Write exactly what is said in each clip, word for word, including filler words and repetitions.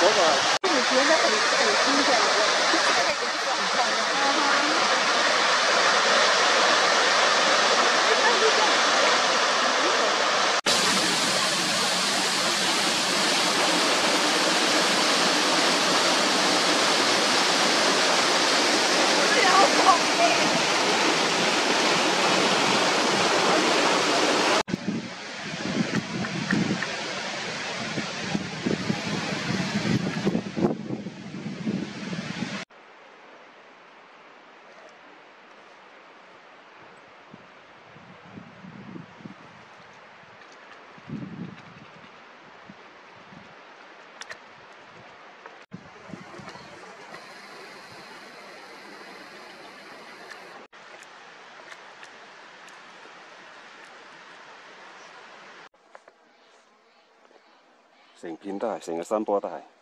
你觉得很很新鲜的，这个是很漂亮。 成片都係，成個山坡都係。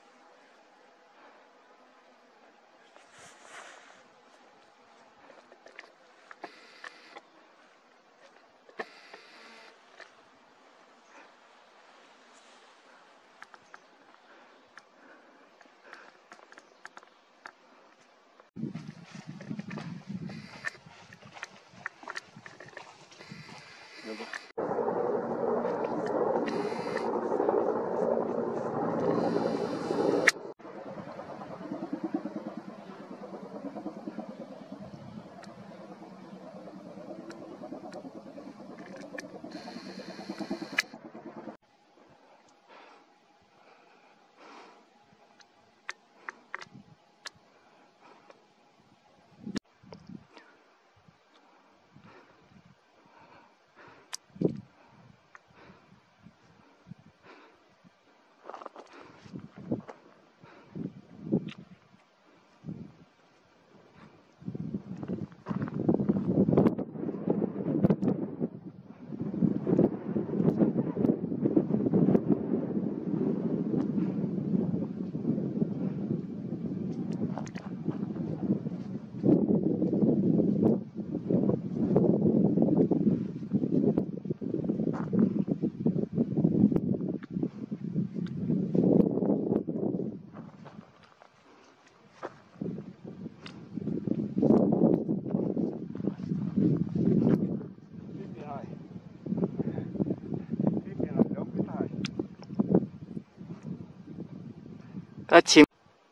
它前。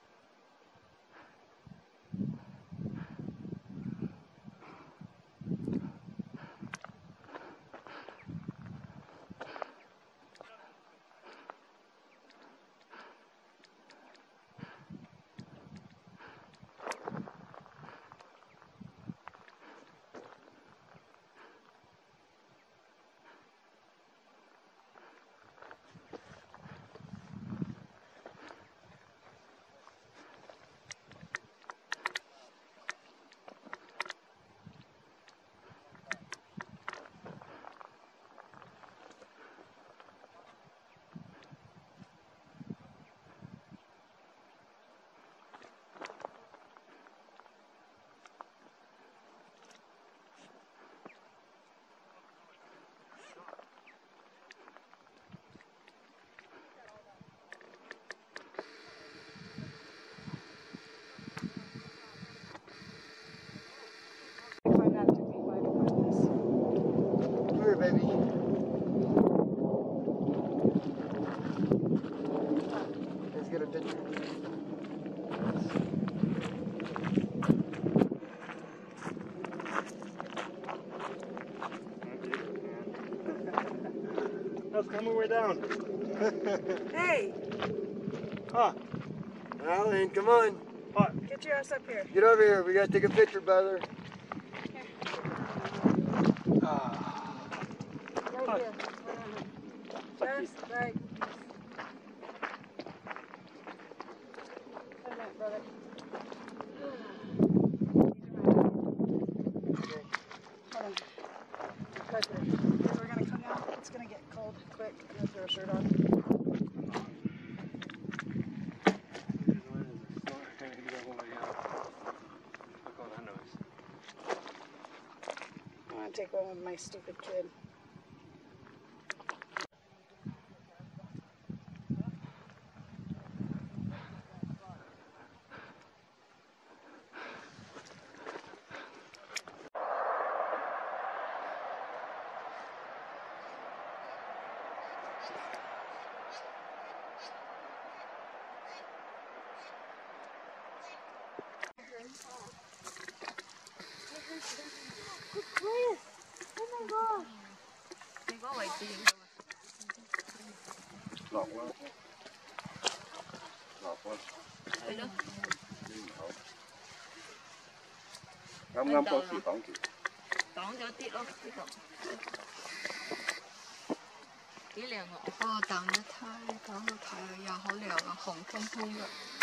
Baby. Let's get a picture. I was coming way down. Hey! Huh? Alan, come on. What? Get your ass up here. Get over here. We gotta take a picture, brother. Here. Ah. Right What? here. Just right. Wait a minute, brother. Okay. Hold on. Right there. Okay, we're gonna come down. It's gonna get cold quick. I'm gonna throw a shirt on. I want to take one with my stupid kid. 你嗰個位置影落啦，落啦， 係咯， 啱啱嗰時擋住。 擋咗啲咯呢度。幾靚啊！ 哦，擋得太擋到太又好涼啊，紅彤彤嘅。